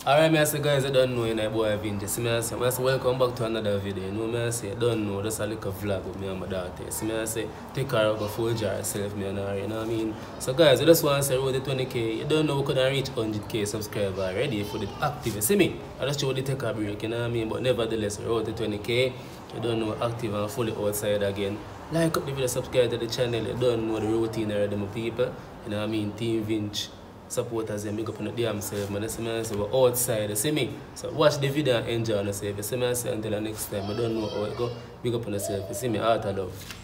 Alright, me I say guys, I don't know any boy Vinci. See me I say welcome back to another video. You know me I say I don't know, just a little vlog with me and my daughter. See me I say take care of a full jar herself, me and her, you know what I mean? So guys, I just want to say road to 20k. You don't know we couldn't reach 100k subscribers already for the active. See me? I just show the take a break, you know what I mean? But nevertheless, road to 20k. You don't know active and fully outside again. Like up the video, subscribe to the channel. You don't know the routine already, my people. You know what I mean? Team Vinci supporters and big up on the damn self, man. That's me say we're outside, you see me? So watch the video and enjoy yourself. You see me say until the next time. I don't know how it go. Big up on yourself. You see me? Heart of love.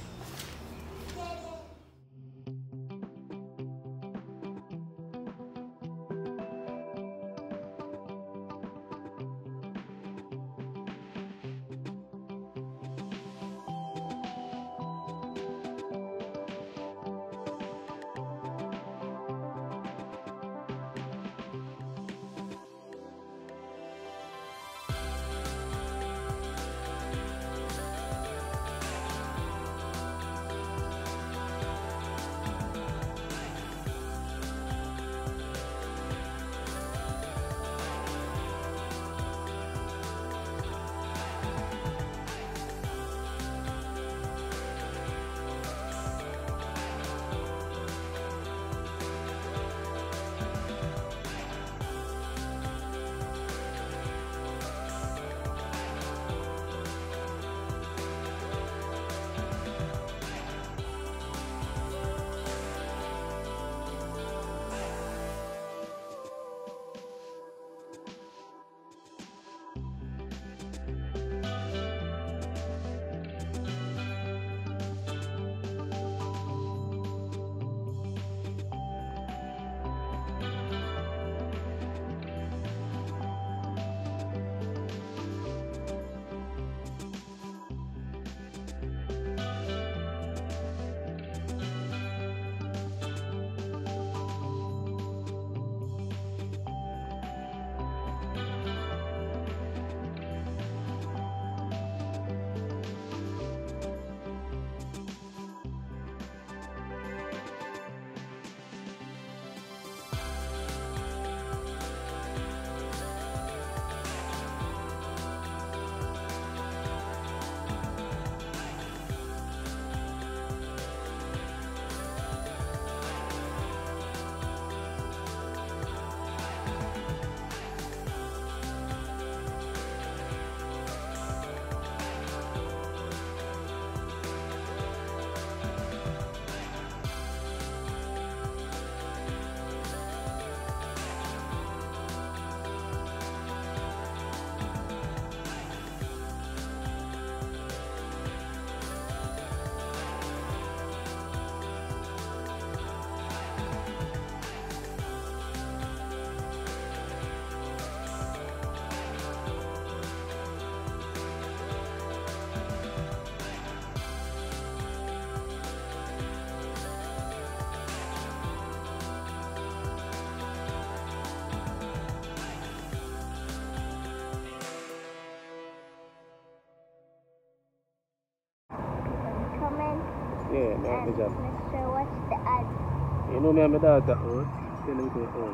Yeah, man, good job. Mister, what's the ad? You know me and my daughter out. Tell them to out.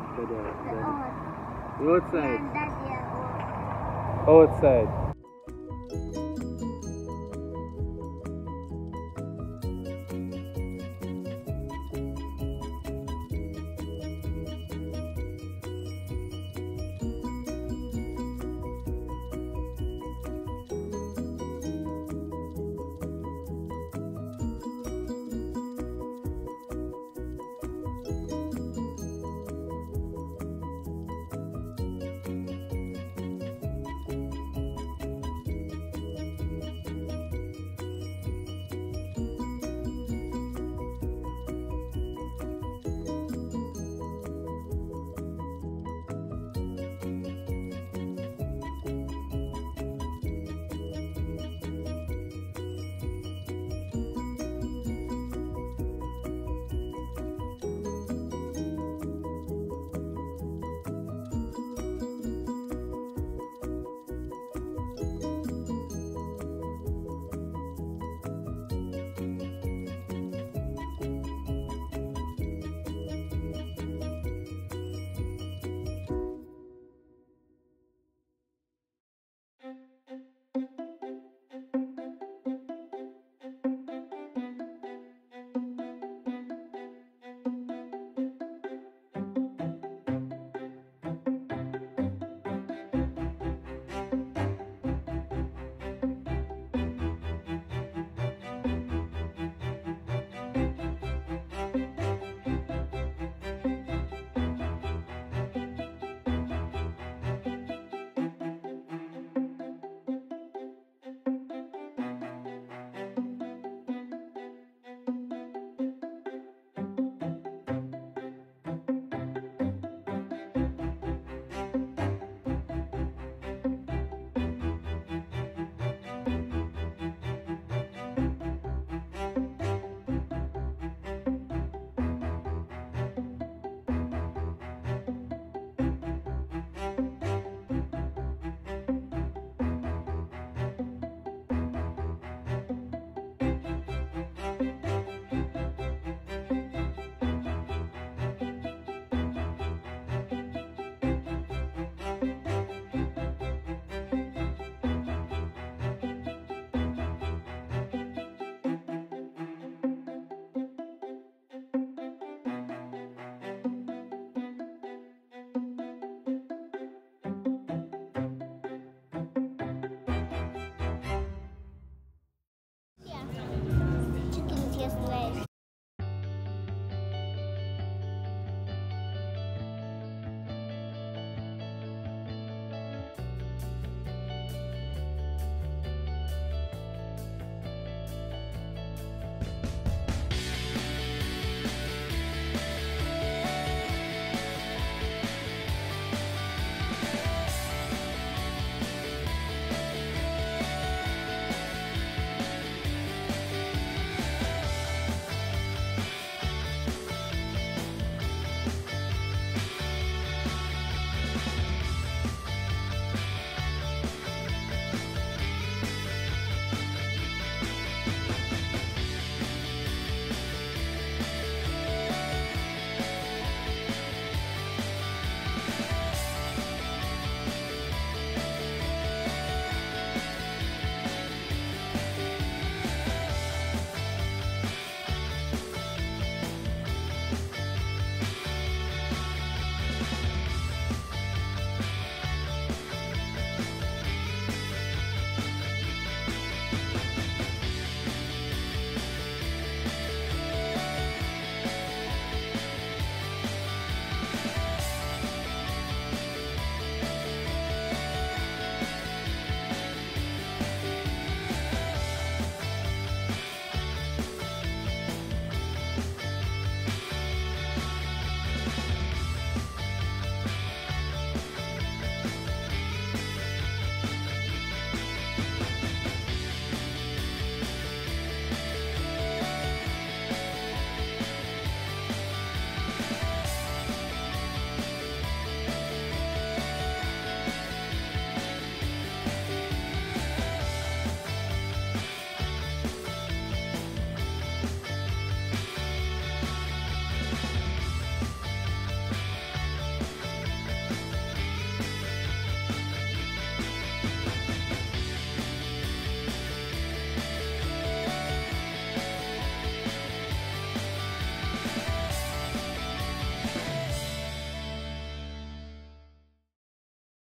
The You outside. Daddy, Outside.